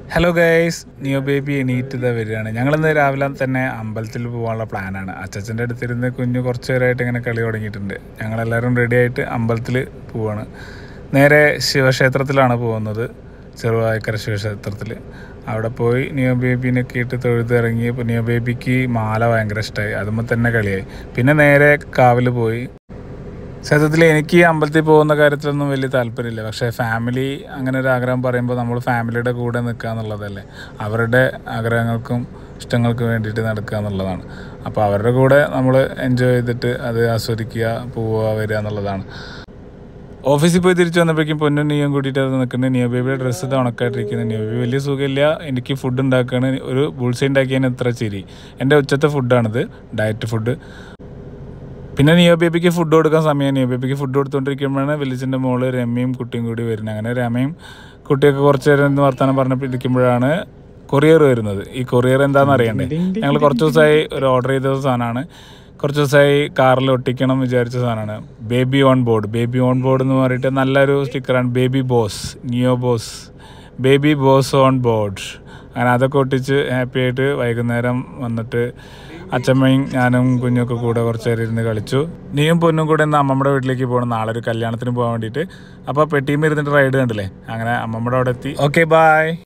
Hello guys, നിയോ baby എണീറ്റ് വരികയാണ്. ഞങ്ങളിന്ന് രാവിലെ തന്നെ അമ്പലത്തിൽ പോകാനുള്ള പ്ലാനാണ്. അച്ഛൻ്റെ അടുത്തിരുന്ന് കുഞ്ഞ് കുറച്ച് നേരമായിട്ട് ഇങ്ങനെ കളി തുടങ്ങിയിട്ടുണ്ട്. ഞങ്ങളെല്ലാവരും റെഡിയായിട്ട് അമ്പലത്തിൽ പോവാണ്. നേരെ ശിവക്ഷേത്രത്തിലാണ് പോകുന്നത്, ചെറുവായക്കര ശിവക്ഷേത്രത്തിൽ. അവിടെ പോയി നിയോ ബേബീനൊക്കെ ഇട്ട് തൊഴുതിറങ്ങി. ഇപ്പോൾ നിയോ ബേബിക്ക് മാല ഭയങ്കര ഇഷ്ടമായി, അതുമ്പോൾ തന്നെ കളിയായി. പിന്നെ നേരെ കാവിൽ പോയി. സത്യത്തിൽ എനിക്ക് ഈ അമ്പലത്തിൽ പോകുന്ന കാര്യത്തിലൊന്നും വലിയ താല്പര്യമില്ല. പക്ഷേ ഫാമിലി അങ്ങനെ ഒരു ആഗ്രഹം പറയുമ്പോൾ നമ്മൾ ഫാമിലിയുടെ കൂടെ നിൽക്കുക എന്നുള്ളതല്ലേ, അവരുടെ ആഗ്രഹങ്ങൾക്കും ഇഷ്ടങ്ങൾക്കും വേണ്ടിയിട്ട് നടക്കുക എന്നുള്ളതാണ്. അപ്പോൾ അവരുടെ കൂടെ നമ്മൾ എൻജോയ് ചെയ്തിട്ട് അത് ആസ്വദിക്കുക, പോവുക, വരിക എന്നുള്ളതാണ്. ഓഫീസിൽ പോയി തിരിച്ചു വന്നപ്പോഴേക്കും പൊന്നും നീയും കൂട്ടിയിട്ട് അത് നിൽക്കുന്നത്. നിയോ ബേബിയുടെ ഡ്രസ്സ് ഇത് ഉണക്കായിട്ടിരിക്കുന്നത്. നിയോ ബേബി വലിയ സുഖമില്ല. എനിക്ക് ഫുഡ് ഉണ്ടാക്കുകയാണ്. ഒരു ബുൾസൈ ഉണ്ടാക്കിയതിന് ഇത്ര ചിരി. എൻ്റെ ഉച്ചത്തെ ഫുഡാണിത്, ഡയറ്റ് ഫുഡ്. പിന്നെ നിയോ ബേബിക്ക് ഫുഡ് കൊടുക്കാൻ സമയം. നിയോ ബേബിക്ക് ഫുഡ് കൊടുത്തുകൊണ്ടിരിക്കുമ്പോഴാണ് വിളിച്ചിൻ്റെ മോള് രമ്യയും കുട്ടിയും കൂടി വരുന്നത്. അങ്ങനെ രമ്യയും കുട്ടിയൊക്കെ കുറച്ച് നേരം വർത്തമാനം പറഞ്ഞിരിക്കുമ്പോഴാണ് കൊറിയർ വരുന്നത്. ഈ കൊറിയർ എന്താണെന്ന് അറിയണ്ടേ? ഞങ്ങൾ കുറച്ച് ദിവസമായി ഒരു ഓർഡർ ചെയ്ത സാധനമാണ്. കുറച്ച് ദിവസമായി കാറിൽ ഒട്ടിക്കണം വിചാരിച്ച സാധനമാണ്. Baby on board. Baby on board എന്ന് പറഞ്ഞിട്ട് നല്ലൊരു സ്റ്റിക്കറാണ്. ബേബി ബോസ്, നിയോ boss, baby boss on board. അങ്ങനെ അതൊക്കെ ഒട്ടിച്ച് ഹാപ്പി ആയിട്ട് വൈകുന്നേരം വന്നിട്ട് അച്ഛമ്മയും ഞാനും കുഞ്ഞൊക്കെ കൂടെ കുറച്ച് നേരം ഇരുന്ന് കളിച്ചു. നീയും പൊന്നും കൂടെ ഇന്ന് അമ്മമ്മയുടെ വീട്ടിലേക്ക് പോകണം, നാളെ ഒരു കല്യാണത്തിന് പോകാൻ വേണ്ടിയിട്ട്. അപ്പോൾ പെട്ടിയും ഇരുന്നിട്ട് റൈഡ് കണ്ടില്ലേ, അങ്ങനെ അമ്മമ്മയുടെ അവിടെ എത്തി. Okay, by.